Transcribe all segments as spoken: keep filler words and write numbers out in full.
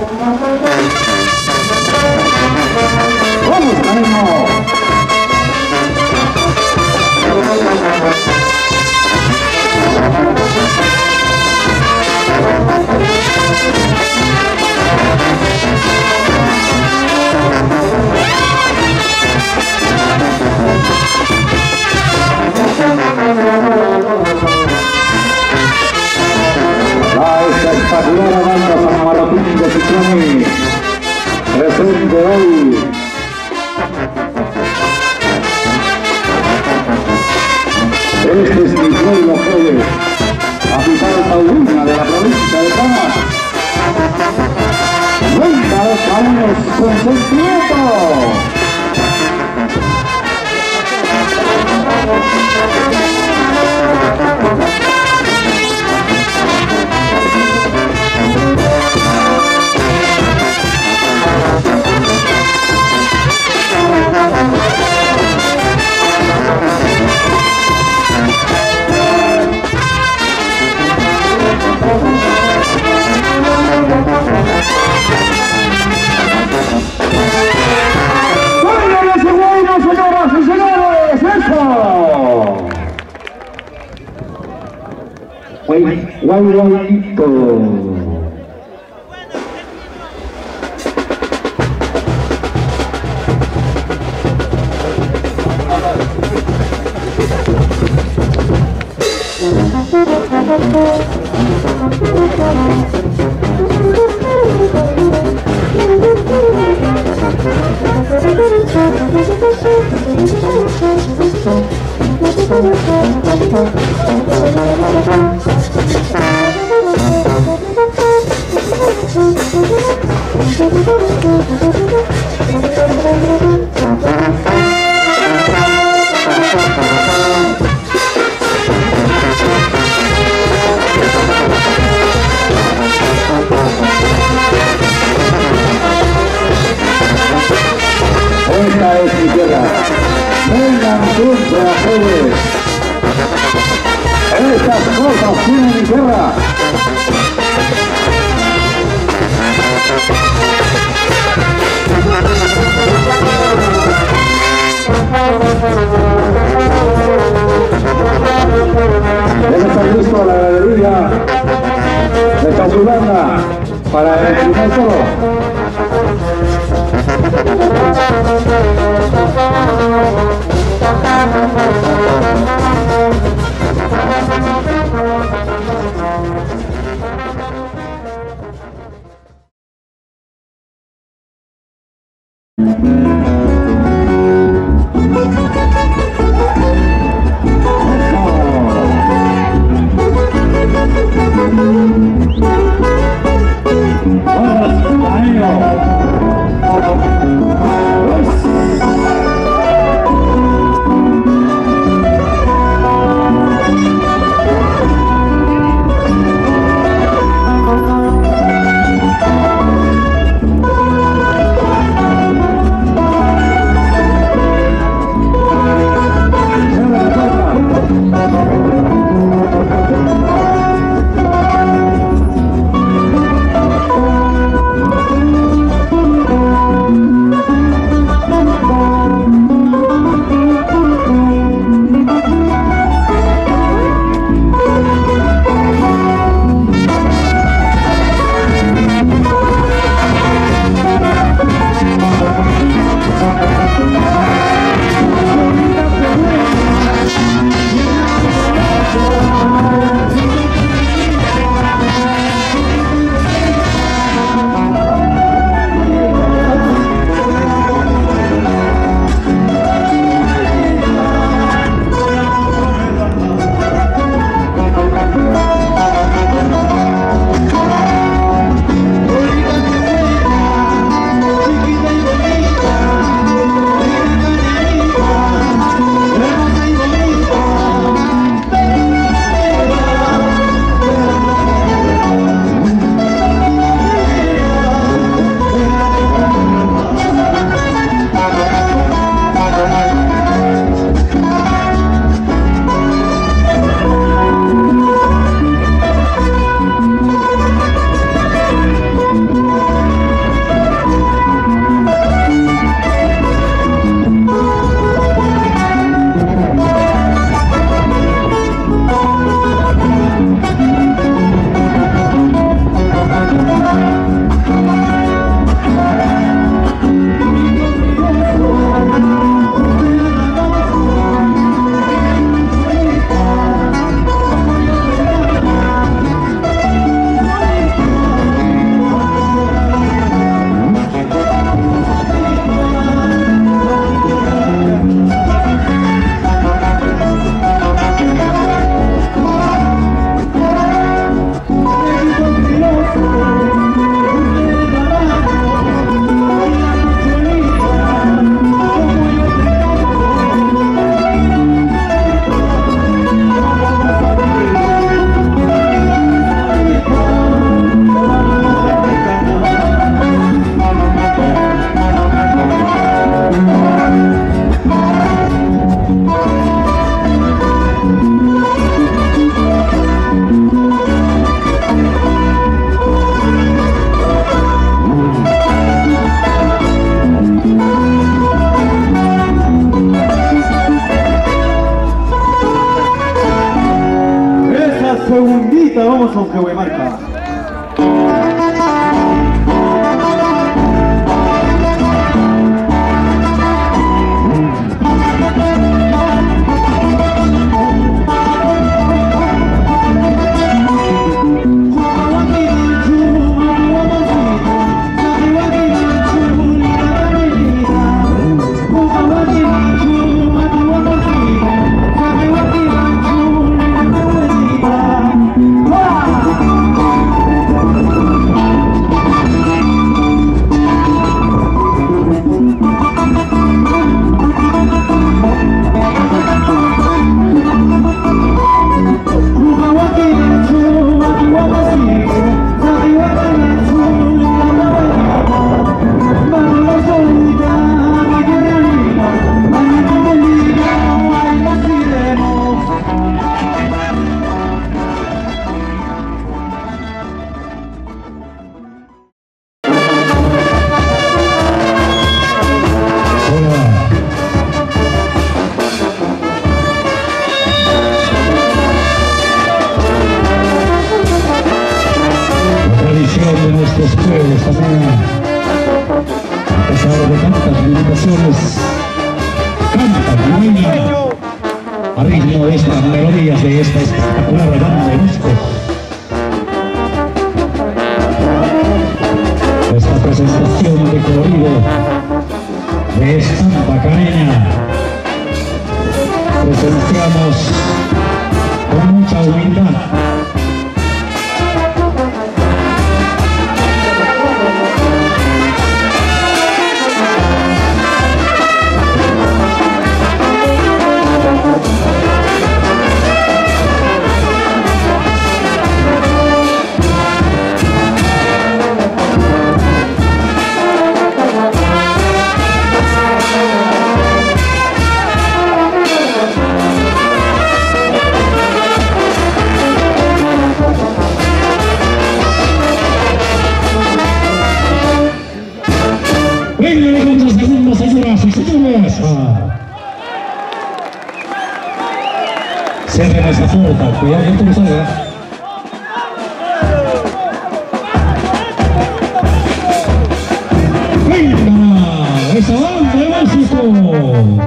¡Vamos, Canelo! La espectacular banda San Martín de Citroni presente hoy este es mi pueblo Jerez, capital taurina de la provincia de Camas. Cuenta los años con sentimiento. Guay, guayito. Esta es mi tierra. Vengan siempre a Jerez. Estas cosas tienen mi tierra. Debe estar listo a la galería de Chazulanda para el primer toro. con que voy marca. A ritmo de estas melodías de esta espectacular banda de músicos. Esta presentación de colorido de estampa caneña presenciamos con mucha humildad señoras y señores. Cierren esa puerta, cuidado que tú no salgas. ¡Venga! ¡Esa banda de músico!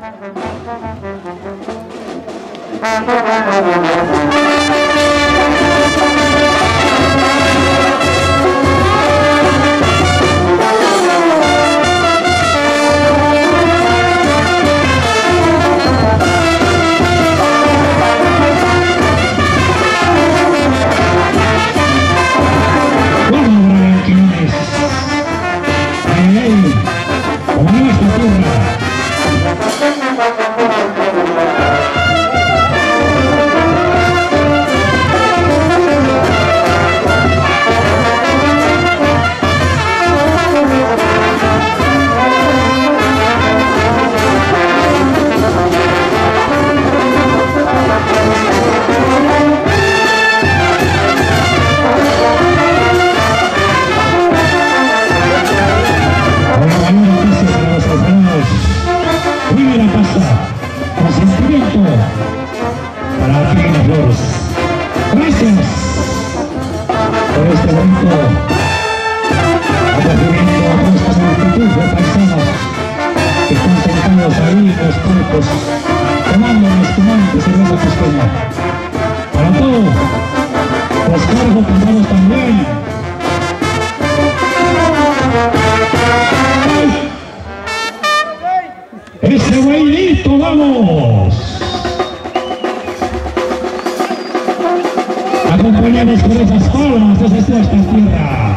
Gracias por este bonito acogimiento a toda esta multitud de paisanos que están sentados ahí en los palcos tomando un espumante cerveza costeña. Para todos los cargos cantamos también. ¡Ese bailito, vamos! Acompañados con esas palmas desde esta tierra.